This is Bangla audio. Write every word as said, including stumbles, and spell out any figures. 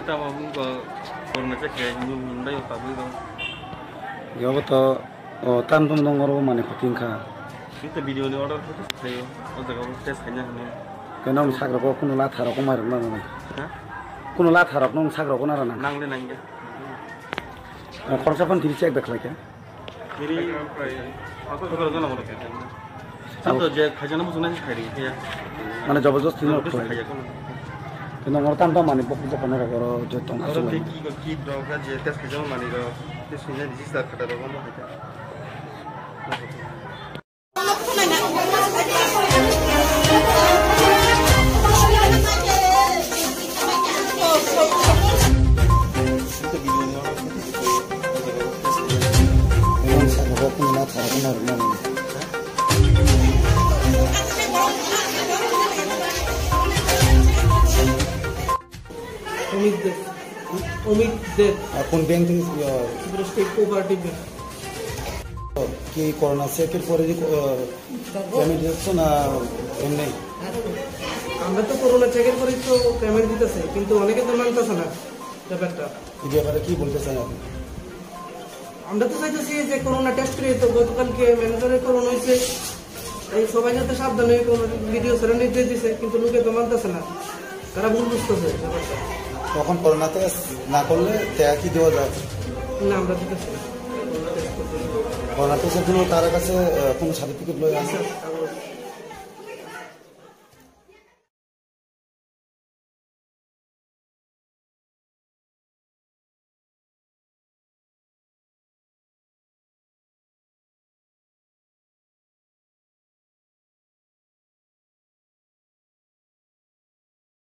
tama ko corona check kaya nung nday tabi ko. Yo to tan tum dong oro mane puting kha. Kita video ni order itu saya, oh jaga tes hanya ni. Kenong sakro ko kuno la tharo ko mar na na. Hah? Kuno la tharo nong sakro ko na na. Nang le nang ya. খরচা পন তিরিশ এক দেখলা কে मेरी aku kalau tu nama dia. Satu je khajana musuh nasi khari ya. মানে জবরদস্তি ন Khajana kan. কিন্তু আমার তাম মানে পকু পকু না করো যে তং আসলে Orang teki ko ki droga je tes khajana mani ko. Tes ni di sisa kata droga mah aja. Itu video ni orang Memang sakro ko na tharo ko mar na. Omid Dev. Omid Dev. কোন ব্যাংক থেকে স্টেট কোঅপারেটিভ ব্যাংক। কি করোনা চেকের পরে যে পেমেন্ট দিচ্ছ না এমনি আমরা তো করোনা চেকের পরে তো পেমেন্ট দিতেছে, কিন্তু অনেকে তো মানতেছে না ব্যাপারটা। এই ব্যাপারে কি বলতে চান আপনি? আমরা তো চাইতেছি যে করোনা টেস্ট করে, তো গতকালকে ম্যানেজারের করোনা হয়েছে, এই সবাই যাতে সাবধান হয়ে কোনো ভিডিও ছেড়ে নির্দেশ দিছে, কিন্তু লোকে তো মানতেছে না, তারা ভুল বুঝতেছে ব্যাপারটা। তখন করোনা টেস্ট না করলে টাকা কি দেওয়া যায় না, আমরা দিতেছি করোনা টেস্টের জন্য তার কাছে কোনো সার্টিফিকেট লয়ে আছে? না।